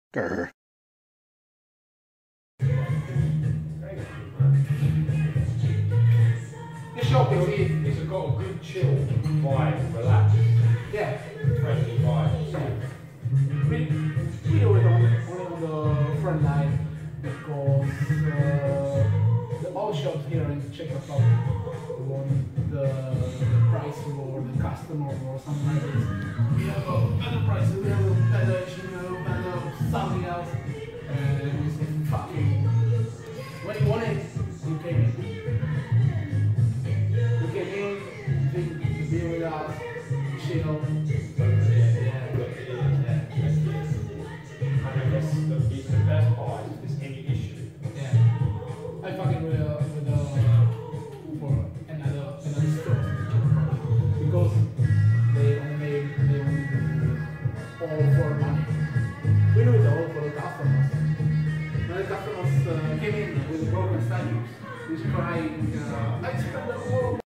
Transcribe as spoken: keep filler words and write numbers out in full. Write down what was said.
Grr. The shop is in. It's got a good chill vibe, relaxed. Yeah. Friendly vibe. We, we do it on, only on the front line because uh, the old shops here in Czech Republic want the, the price or the customer or something like this. We have a better price, we have a better, you know, better something else. And we say, fucking, when you want it, you came in. You came in, drink the beer with us, chill. It's the best part if there's any issue. Yeah. I fucking with uh, with uh, for another another store because they only they only do all for money. We do it all for the customers. When the customers uh, came in with broken statues, he's crying. Uh, I spent the whole